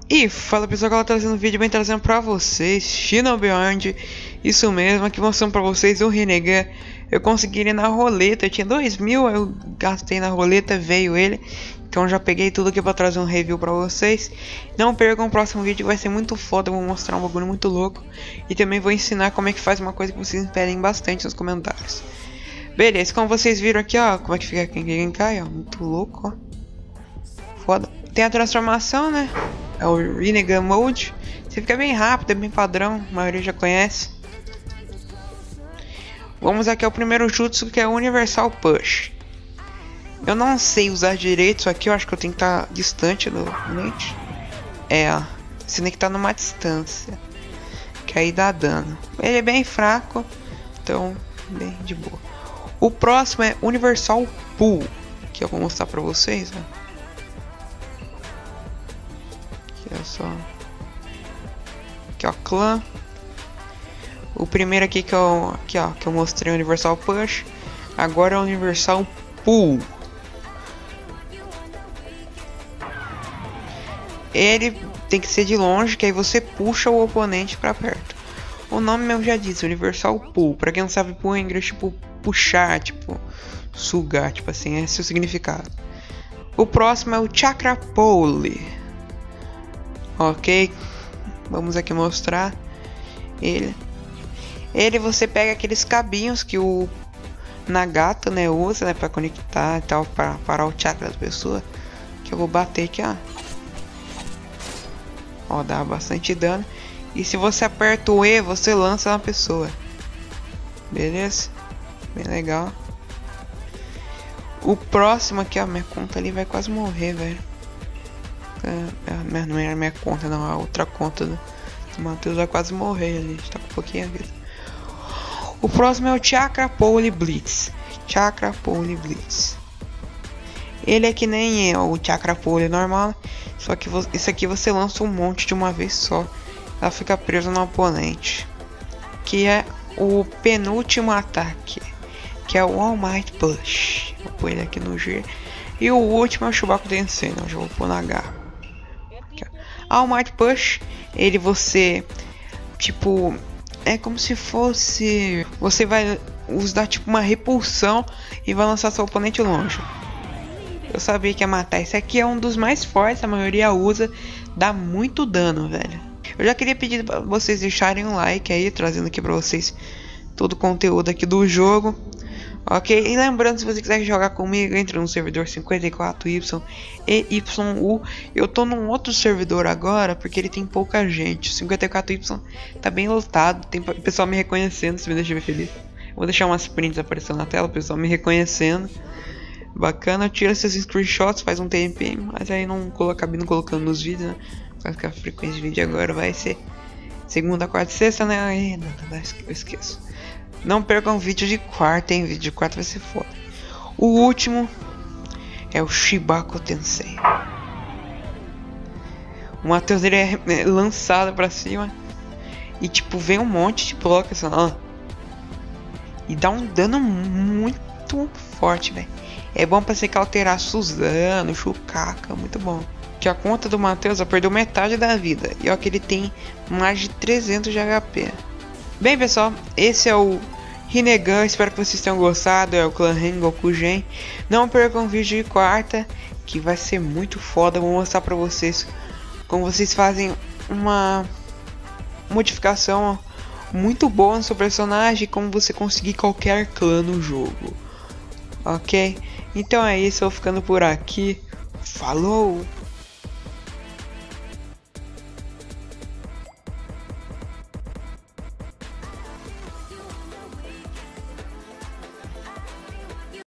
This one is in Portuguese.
E fala pessoal, que ela tá trazendo um vídeo bem trazendo pra vocês China Beyond. Isso mesmo, aqui mostrando pra vocês o Rinnegan. Eu consegui ele na roleta, eu tinha 2.000, eu gastei na roleta, veio ele. Então já peguei tudo aqui pra trazer um review pra vocês. Não percam o próximo vídeo, vai ser muito foda, eu vou mostrar um bagulho muito louco. E também vou ensinar como é que faz uma coisa que vocês pedem bastante nos comentários. Beleza, como vocês viram aqui, ó, como é que fica quem cai, ó, muito louco, ó. Foda. Tem a transformação, né? É o Rinnegan Mode. Você fica bem rápido, é bem padrão, a maioria já conhece. Vamos aqui ao primeiro jutsu, que é o Universal Push. Eu não sei usar direito isso aqui, eu acho que eu tenho que estar distante do oponente. Você tem que estar numa distância, que aí dá dano. Ele é bem fraco, então bem de boa. O próximo é Universal Pull, que eu vou mostrar pra vocês, ó. Aqui é só... Aqui ó, clã. O primeiro aqui que eu mostrei, o Universal Push. Agora é o Universal Pull. Ele tem que ser de longe, que aí você puxa o oponente pra perto. O nome mesmo já diz, Universal Pull. Pra quem não sabe, pull em inglês, tipo, puxar, tipo, sugar, tipo assim, esse é o significado. O próximo é o Chakra Pole. Ok, vamos aqui mostrar ele. Você pega aqueles cabinhos que o Nagato, né, usa, né, para conectar e tal, para parar o chakra da pessoa. Que eu vou bater aqui, ó. Ó, dá bastante dano. E se você aperta o E, você lança na pessoa. Beleza? Bem legal. O próximo aqui, ó, minha conta ali vai quase morrer, velho. Não era minha conta, não, a outra conta do Matheus vai quase morrer ali, está com pouquinha vida. O próximo é o Chakra Pole Blitz. Chakra Pole Blitz. Ele é que nem o Chakra Pole normal, só que esse aqui você lança um monte de uma vez só. Ela fica presa no oponente. Que é o penúltimo ataque, que é o All Might Push. Vou pôr ele aqui no G. E o último é o Shubaku Tensei, não, já vou pôr na H. All Might Push, ele você, tipo, é como se fosse, você vai usar tipo uma repulsão e vai lançar seu oponente longe. Eu sabia que ia matar. Esse aqui é um dos mais fortes, a maioria usa, dá muito dano, velho. Eu já queria pedir para vocês deixarem um like aí, trazendo aqui para vocês todo o conteúdo aqui do jogo. Ok, e lembrando, se você quiser jogar comigo, entre no servidor 54Y e YU. Eu tô num outro servidor agora, porque ele tem pouca gente. O 54Y tá bem lotado, tem pessoal me reconhecendo, isso me deixa bem feliz. Vou deixar umas prints aparecendo na tela, o pessoal me reconhecendo. Bacana, tira seus screenshots, faz um tempinho, mas aí não acabei não colocando nos vídeos, né? Vai ficar a frequência de vídeo agora, vai ser segunda, quarta e sexta, né? Aí, eu esqueço. Não percam vídeo de quarta, hein? Vídeo de quarta vai ser foda. O último é o Shubaku Tensei. O Matheus ele é lançado pra cima e tipo vem um monte de bloco assim, ó. E dá um dano muito forte, velho. É bom pra você cauterar Suzano, Shukaka, muito bom. Que a conta do Matheus perdeu metade da vida. E ó que ele tem mais de 300 de HP. Bem pessoal, esse é o Rinnegan, espero que vocês tenham gostado, é o clã Rengoku Gen. Não percam o vídeo de quarta, que vai ser muito foda, vou mostrar pra vocês como vocês fazem uma modificação muito boa no seu personagem e como você conseguir qualquer clã no jogo. Ok? Então é isso, eu vou ficando por aqui, falou!